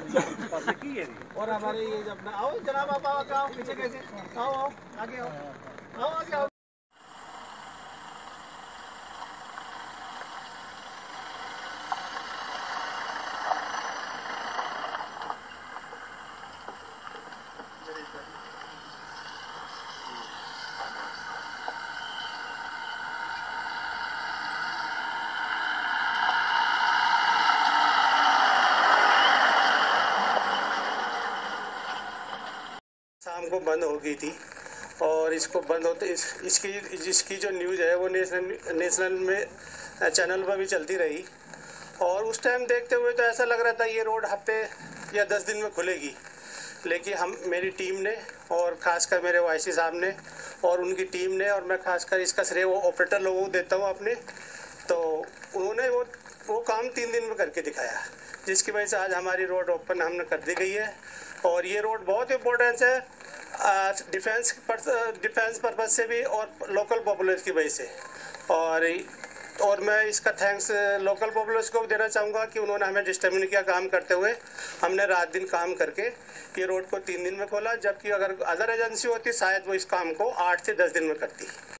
और हमारे ये अपना आओ जनाब, आप आओ पीछे कैसे, आओ आओ आगे आओ, आओ आगे आओ। शाम को बंद हो गई थी और इसको बंद होते इसकी जो न्यूज़ है वो नेशनल में चैनल पर भी चलती रही। और उस टाइम देखते हुए तो ऐसा लग रहा था ये रोड हफ्ते या 10 दिन में खुलेगी, लेकिन मेरी टीम ने और ख़ासकर मेरे वाईसी साहब ने और उनकी टीम ने, और मैं ख़ासकर इसका श्रेय वो ऑपरेटर लोगों को देता हूँ अपने, तो उन्होंने वो काम 3 दिन में करके दिखाया, जिसकी वजह से आज हमारी रोड ओपन हमने कर दी गई है। और ये रोड बहुत इम्पोर्टेंस है डिफेंस पर्पज़ से भी और लोकल पॉपुलेशन की वजह से। और मैं इसका थैंक्स लोकल पॉपुलेशन को भी देना चाहूँगा कि उन्होंने हमें डिस्टर्ब नहीं किया काम करते हुए। हमने रात दिन काम करके ये रोड को 3 दिन में खोला, जबकि अगर अदर एजेंसी होती शायद वो इस काम को 8 से 10 दिन में करती।